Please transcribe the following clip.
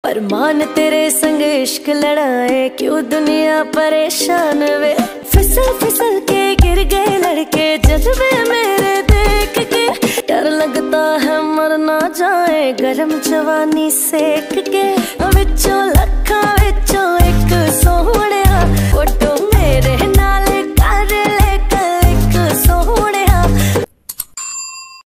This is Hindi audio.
अरमान तेरे संग इश्क लड़ाए, क्यों दुनिया परेशान वे। फिसल फिसल के गिर गए लड़के जज्बे मेरे देख के। डर लगता है मर ना जाए गरम जवानी सेक के। विचों लखा विचों एक सोहनी